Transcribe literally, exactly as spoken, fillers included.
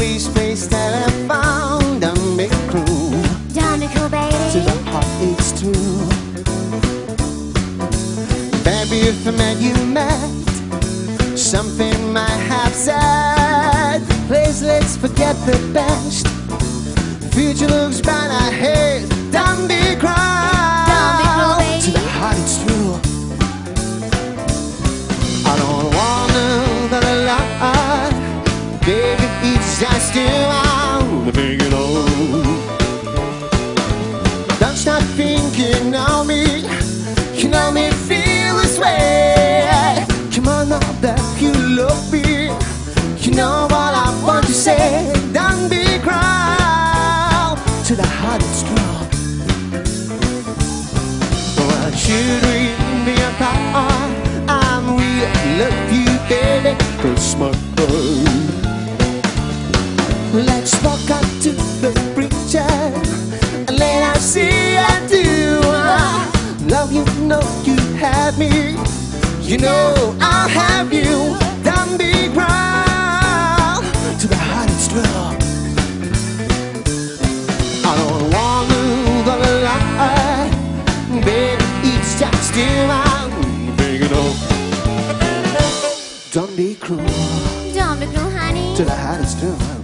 please, please telephone. Don't be cruel. Don't be cruel, baby. To the heart it's true. Baby, if the man you met, something might have said. Please, let's forget the past. Future looks bright ahead. Don't be cruel. Don't be cruel, baby. To the heart it's true. I don't wanna that a lot, baby, it's just you want to make it all. Don't stop thinking of me. You know me feel this way. Come on now that you love me. You know what I want to say. Don't be cruel. To the heart it's true. What should we be apart? I'm real, love you, baby. Cross my heart. Let's walk up to the preacher and let us see I do. Love you, know you have me. You know I'll have you. Don't be cruel. To the heart it's true. I don't want to go lie, baby, it's just you I'm thinking of. Don't be cruel. Don't be cruel, honey. To the heart it's true.